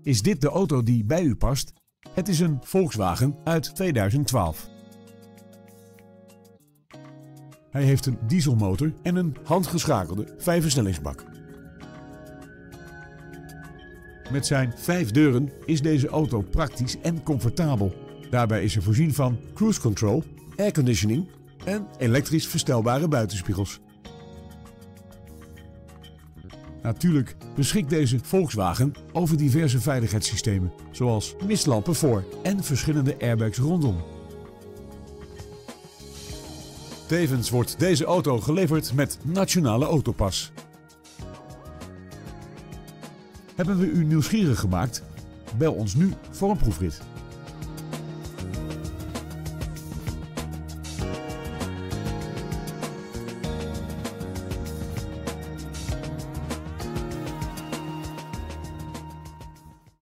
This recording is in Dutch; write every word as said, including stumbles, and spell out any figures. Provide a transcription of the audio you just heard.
Is dit de auto die bij u past? Het is een Volkswagen uit tweeduizend twaalf. Hij heeft een dieselmotor en een handgeschakelde vijfversnellingsbak. Met zijn vijf deuren is deze auto praktisch en comfortabel. Daarbij is er voorzien van cruise control, airconditioning en elektrisch verstelbare buitenspiegels. Natuurlijk beschikt deze Volkswagen over diverse veiligheidssystemen, zoals mistlampen voor en verschillende airbags rondom. Tevens wordt deze auto geleverd met Nationale Autopas. Hebben we u nieuwsgierig gemaakt? Bel ons nu voor een proefrit.